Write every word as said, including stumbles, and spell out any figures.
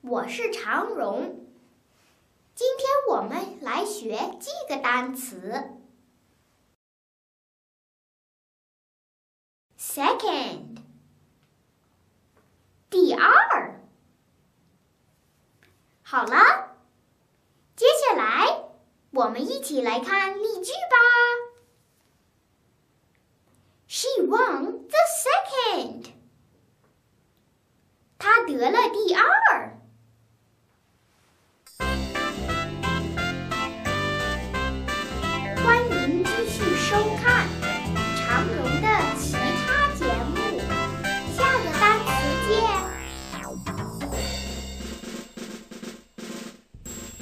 我是常荣。今天我们来学这个单词 second， 第二。好了，接下来我们一起来看例句吧。She won the second. 她得了第二。